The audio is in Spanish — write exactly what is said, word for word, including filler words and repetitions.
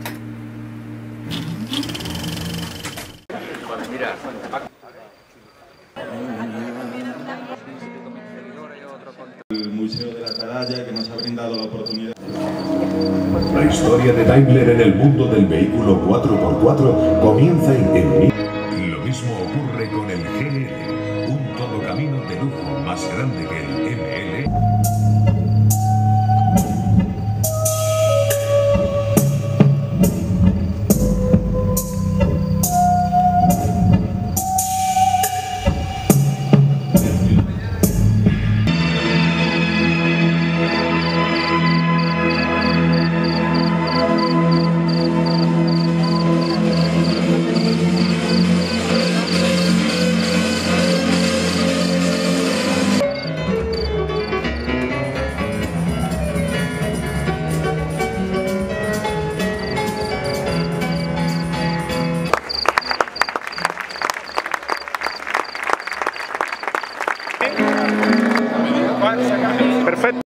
Mira. El Museo de la Atalaya, que nos ha brindado la oportunidad. La historia de Daimler en el mundo del vehículo cuatro por cuatro comienza en, en... Lo mismo ocurre con el G L, un todocamino de lujo más grande que el M L. Perfecto.